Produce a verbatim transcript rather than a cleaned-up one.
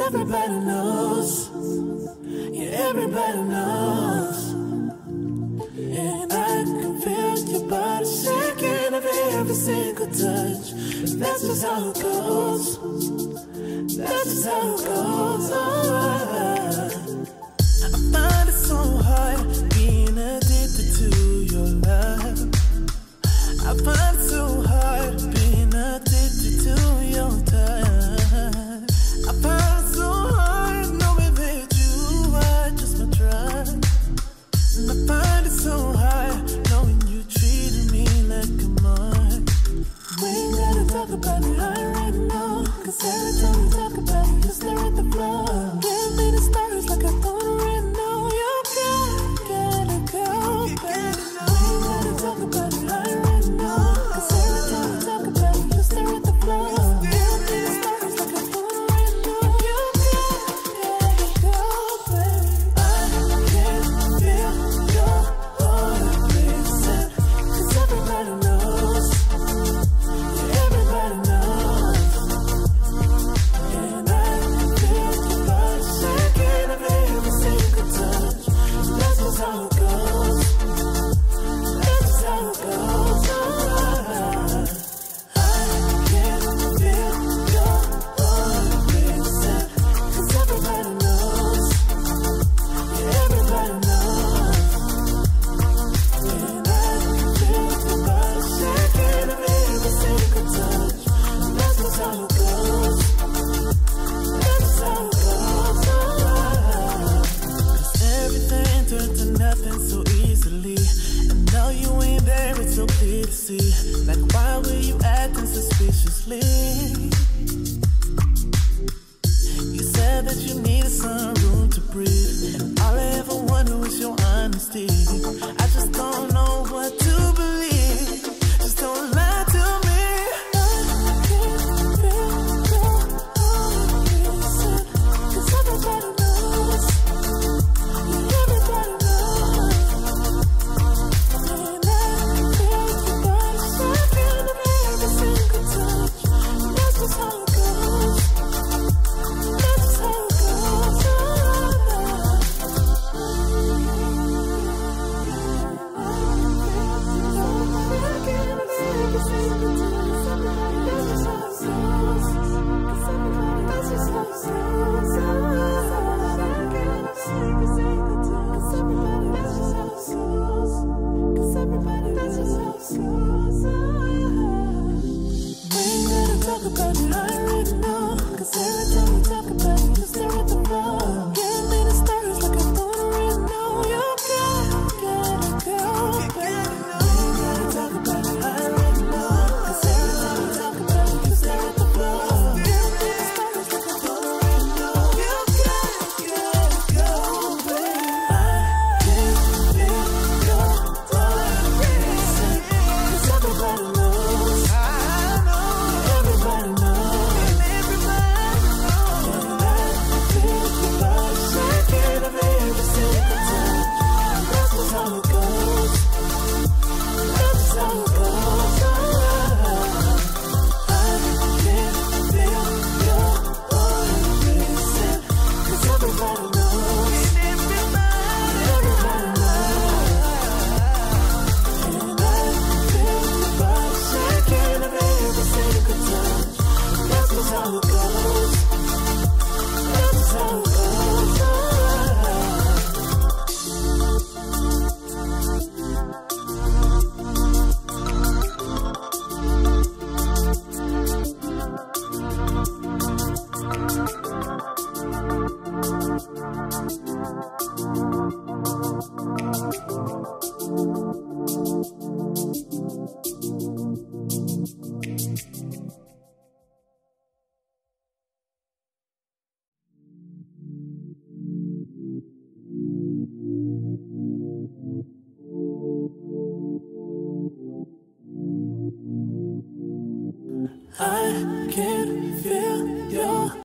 everybody knows, yeah, everybody knows. And I can feel your body shaking of every single touch. That's just how it goes. That's just how it goes. Oh, I, I find it so hard being addicted to your love. I find it so hard being addicted to your touch. I find it so hard knowing that you are just my drug. And I find it so hard knowing you treated me like a mark. We ain't gotta talk about it right now, cause every time we talk about it, you stare at the floor. Give me the stars like I don't already know. You gotta, gotta go, baby. We ain't gotta talk about it right now, cause every time we talk about it, you stare at the floor. Give me the stars like I don't already know. You gotta, gotta go, baby. I can feel your heart racing, cause everybody knows, yeah, everybody knows. And I can feel your body shaking of every single touch. That's just how it goes. That's just how it goes. Oh, I can feel your heart racing, cause everybody knows, yeah, everybody knows. And I can feel your body shaking of every single touch. That's just how it goes. That's just how it goes. Oh, cause everything turned to nothing so easily. And now you ain't there, it's so clear to see. Like, why were you acting suspiciously? You said that you needed some room to breathe, and all I ever wanted was your honesty. I just don't know what to believe. Just don't lie to me. I can feel your heart racing, cause everybody knows, yeah, everybody knows. And I can feel your body shaking of every single touch. That's just how it goes. That's just how it goes. About it, I already know, cause every time we talk about it, you stare at the floor. Give me the stars like I don't already know. You gotta, gotta go, baby. We ain't gotta talk about it, I already know, cause every time we talk about it, you stare at the floor. Give me the stars like I don't already know. You gotta, gotta go, baby. I can feel your heart racing, cause everybody knows, everybody knows, and I can feel your body shaking of every single touch. That's just how it goes. That's just how it goes. I can feel your heart racing, cause everybody knows, everybody knows. And I can feel your body shaking of every single touch. That's just how it goes.